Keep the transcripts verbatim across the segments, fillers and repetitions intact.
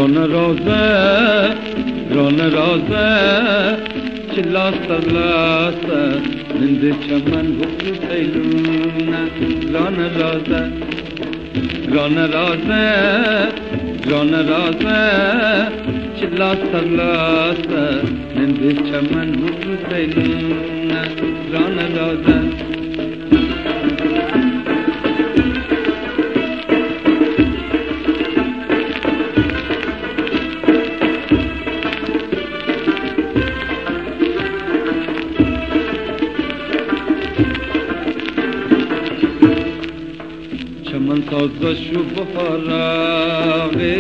ران رازه ران رازه چلا سرلاسه نند چمن بکر سیلونه ران رازه ران رازه ران رازه چلا سرلاسه نند چمن بکر سیلونه ران رازه چمن سازش و بهاره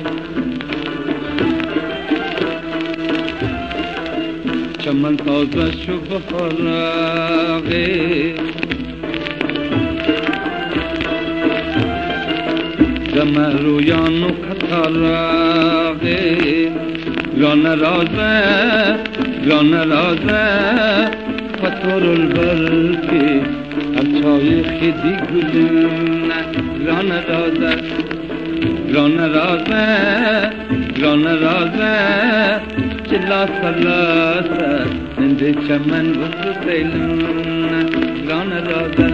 چمن سازش و بهاره دم رویان و کتاره ران رازه ران رازه فتور البرکی اچای خیدی گلونه ران رازه ران رازه ران رازه چلا سلاسه نند چمن بکر سیلونه ران رازه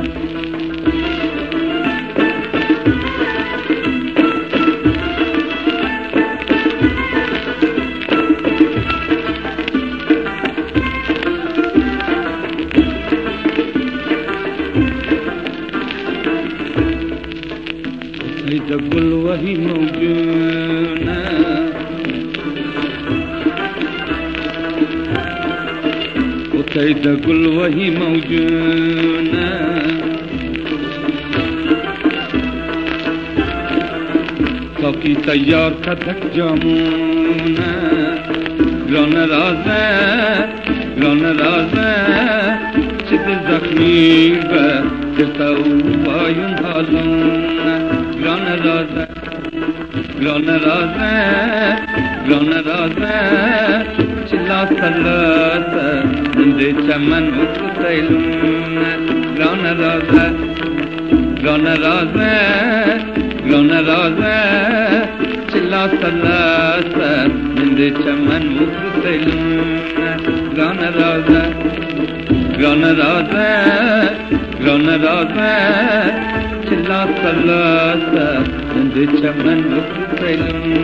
سيد گل وهي موجونه سيد گل وهي موجونه ساقي تیار کدک جامونه ران رازه ران رازه چه دل زخمی به دلتا و بایون حالونه ران رازه ران رازه ران رازه چلا سلاسه نند چمن بکر سیلونه ران رازه ران رازه ران رازه چلا سلاسه نند چمن بکر سیلونه ران رازه ران رازه ران رازه چلا سلاسه نند چمن بکر سیلونه